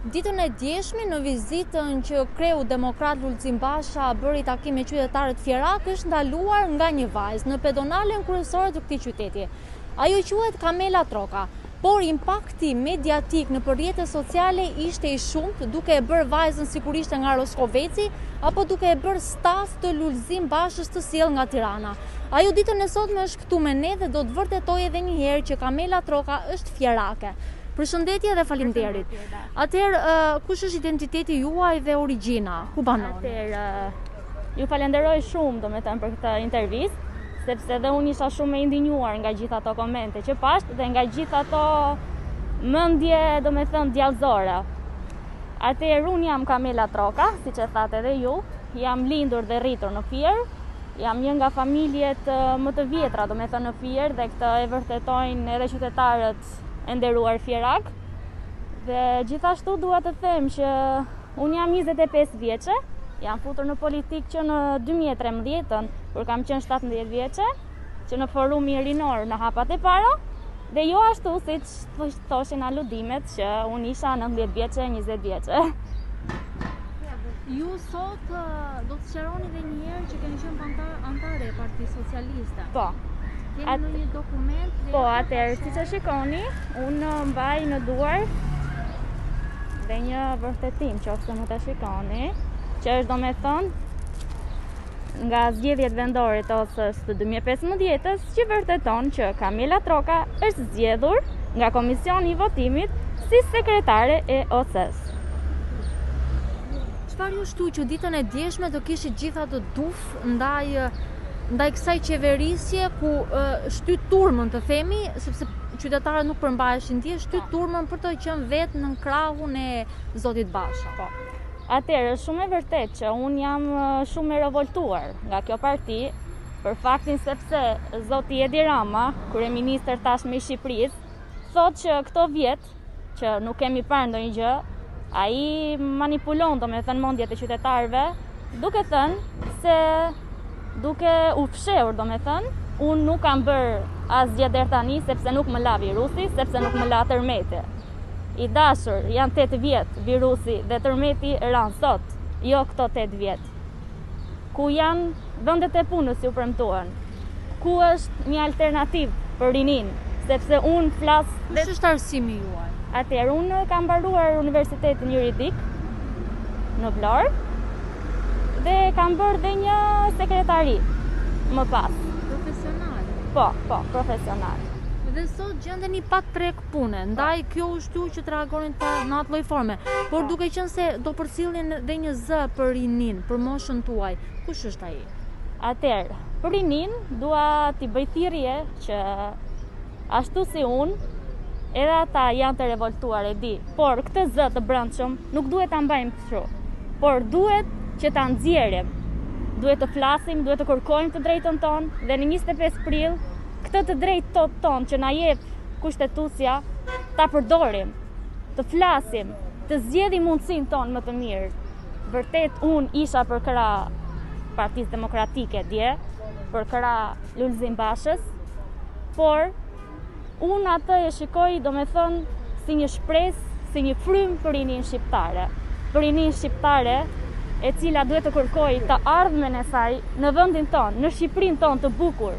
Ditën e djeshme në vizitën që kreu demokrat Lulzim Basha bëri takim me qytetarët Fierak është ndaluar nga një vajzë në pedonalen kryesore të këtij qyteti. Ajo quhet Kamela Troka, por impakti mediatik në rrjetet sociale ishte i shumtë, duke e bërë vajzën sigurisht nga Roskoveci apo duke e bërë staf të Lulzim Bashës të sjellë nga Tirana. Ajo ditën e sotme është këtu me ne dhe do të vërtetoj edhe një herë që Kamela Troka është fierake. Përshëndetje dhe faleminderit. Atëherë, kush është identiteti juaj dhe origjina? Ku banoni? Atëherë, ju falenderoj shumë domethënë për këtë intervistë, sepse dhe unë isha shumë e indinjuar nga gjithë ato komente që pasht dhe nga gjithë ato mendje domethënë djallëzore. Atëherë, unë jam Kamela Troka, siç e thatë edhe ju, jam lindur dhe rritur në Fier. Jam një nga familjet më të vjetra domethënë në Fier dhe këtë e vërtetojnë edhe qytetarët e nderuar Fierak. Dhe gjithashtu dua të them që unë jam 25 vjeçe, jam futur në politikë që në 2013, kur kam qenë 17 vjeçe, që në forumin rinor në hapat e para, dhe jo ashtu siç thoshin aludimet që unë isha 19 vjeçe, 20 vjeçe. Ju sot do të sqaroni edhe një herë që keni qenë antare e Partisë Socialiste. Po. Keni një dokument? Po, atëherë, siç e shikoni, unë mbaj në duar dhe një vërtetim që ose më të shikoni, që është domethënë nga zgjedhjet vendore të OSS të 2015-s, që vërteton që Kamela Troka është zgjedhur nga Komisioni i Votimit si sekretare e OSS. Çfarë ju shtu që ditën e djeshme do kishit gjitha të duf ndaj kësaj qeverisje ku shtyt turmën të themi, sepse qytetarët nuk përmbaheshin dje, shtyt turmën për të qenë vetë në krahun e zotit Basha. Po. Atëherë, shumë e vërtet që unë jam shumë e revoltuar nga kjo parti, për faktin sepse zoti Rama, kryeministër tashmë i Shqipërisë, thotë që këto vjet që nuk kemi parë ndonjë gjë, ai manipulon domethënë mendjet e qytetarëve, duke thënë se duke u fshehur domethënë, unë nuk kam bërë asgjë deri tani sepse nuk më la virusi, sepse nuk më la tërmeti. I dashur, janë 8 vjet virusi dhe tërmeti ran sot, jo këto 8 vjet. Ku janë vendet e punës ju premtuan? Ku është një alternativë për rinin? Sepse unë flas. Kush është arsimi juaj? Atëherë, unë kam mbaruar Universitetin Juridik në Vlorë dhe kam bërë dhe një sekretari më pas. Profesionale? Po, profesionale. Dhe sot gjendeni pa treg pune, ndaj kjo u shtu që të reagonin në atë lloj forme. Por duke qenë se do përcjellin dhe një zë për rinin, për moshën tuaj, kush është ai? Atëherë, për rinin dua t'i bëj thirrje që ashtu si unë, edhe ata janë të revoltuar, e di, por këtë zë të brendshëm nuk duhet ta mbajmë kështu, por duhet që ta nxjerrim. Duhet të flasim, duhet të kërkojmë të drejtën tonë dhe në 25 prill këtë të drejtë tonë që na jep kushtetuesja ta përdorim, të flasim, të zgjedhim mundësinë tonë më të mirë. Vërtet unë isha për krah Partisë Demokratike dje, për krah Lulzim Bashës, por unë atë e shikoj domethënë si një shpresë, si një frymë për rinin shqiptare. Për rinin shqiptare e cila duhet të kërkojë të ardhmen e saj në vendin tonë, në Shqipërinë tonë të bukur.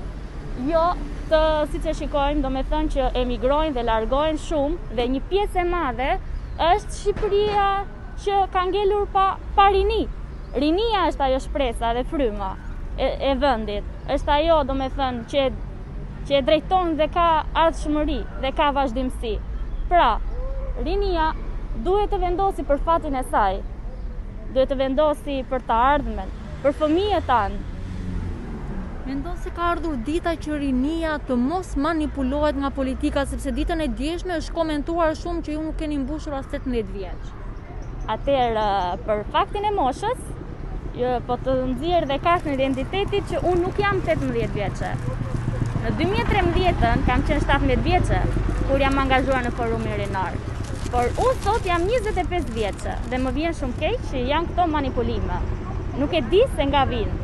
Jo të siç e shikojmë, domethënë që emigrojnë dhe largohen shumë dhe një pjesë e madhe është Shqipëria që ka ngelur pa rini. Rinia është ajo shpresa dhe fryma e vendit. Është ajo domethënë që e drejton dhe ka ardhshmëri dhe ka vazhdimsi. Pra, rinia duhet të vendosi për fatin e saj. Duhet të vendosi për të ardhmen, për fëmijët tanë. Mendon se ka ardhur dita që rinia të mos manipulohet nga politika, sepse ditën e djeshme është komentuar shumë që ju nuk keni mbushur as 18 vjeç. Atëherë, për faktin e moshës, po të nxjerr dhe kartën e identitetit që unë nuk jam 18 vjeçe. Në 2013 kam qenë 17 vjeçe kur jam angazhuar në forumin rinor. Por unë sot jam 25 vjeçe dhe më vjen shumë keq që janë këto manipulime. Nuk e di se nga vinë.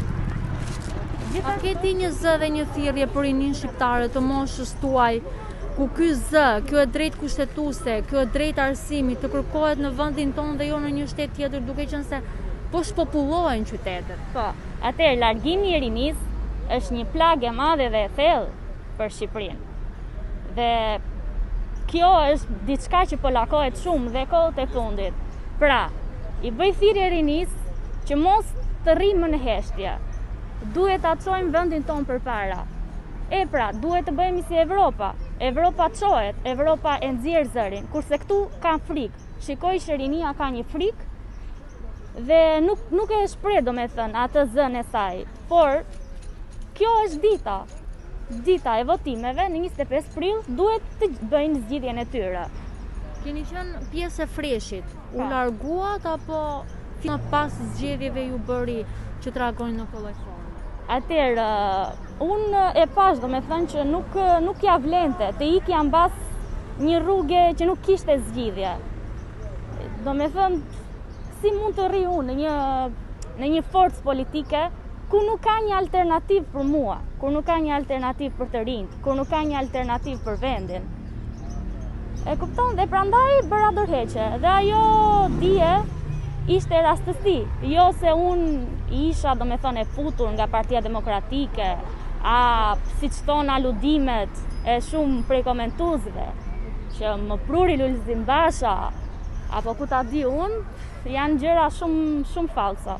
A ke ti një zë dhe një thirrje për rinin shqiptare të moshës tuaj ku ky zë, kjo e drejt kushtetuese, kjo e drejt arsimit të kërkohet në vendin tonë dhe jo në një shtet tjetër, duke qenë se po shpopullohen qytetet. Po, atëherë largimi i rinisë është një plagë e madhe dhe e thellë për Shqipërinë. Dhe kjo është diçka që po lakohet shumë dhe kohët e fundit. Pra, i bëj thirrje rinisë që mos të rrimë më në heshtje. Duhet ta çojmë vendin tonë përpara. Pra, duhet të bëhemi si Evropa. Evropa çohet, Evropa e nxjerr zërin, kurse këtu kanë frikë. Shikoj që rinia ka një frikë dhe nuk e shpreh domethënë atë zën e saj. Por kjo është dita e votimeve në 25 prill duhet të bëjnë zgjidhjen e tyre. Keni qenë pjesë e freshit, u larguat apo pas zgjedhjeve ju bëri që të reagojnë në kollaj forme? Atëherë, unë e pash domethënë që nuk ja vlente të ikja mbas një rrugë që nuk kishte zgjidhje. Domethënë, si mund të rri unë në një forcë politike ku nuk ka një alternativë për mua, ku nuk ka një alternativë për të rinjt, ku nuk ka një alternativë për vendin. E kupton, dhe prandaj bëra dorëheqje. Dhe ajo dije ishte rastësi, jo se unë isha domethënë e futur nga Partia Demokratike, siç thon aludimet e shumë prej komentuesve, që më pruri Lulzim Basha, apo ku ta di unë, janë gjëra shumë fallsa.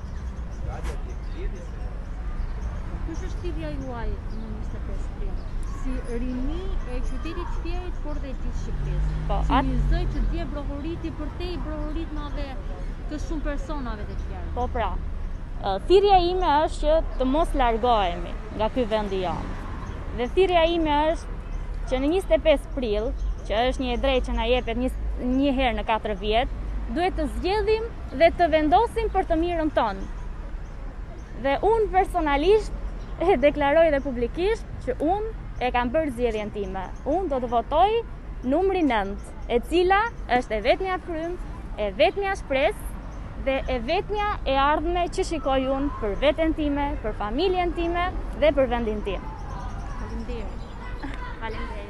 Kush është lidhja juaj në 25 prill? Si rini e qytetit Fierit, por dhe e gjithë Shqipërisë. Po, si një zë që dje brohoriti përtej brohoritmave të shumë personave të tjerë. Po pra, thirrja ime është që të mos largohemi nga ky vend i jonë. Dhe thirrja ime është që në 25 prill, që është një drejtë që na jepet një herë në 4 vjet, duhet të zgjedhim dhe të vendosim për të mirën tonë. Dhe unë personalisht e deklaroj dhe publikisht që unë e kam bërë zgjedhjen time. Unë do të votoj numri 9, e cila është e vetmja frymë, e vetmja shpresë dhe e vetmja e ardhme që shikoj unë për veten time, për familjen time dhe për vendin tim. Faleminderit. Faleminderit.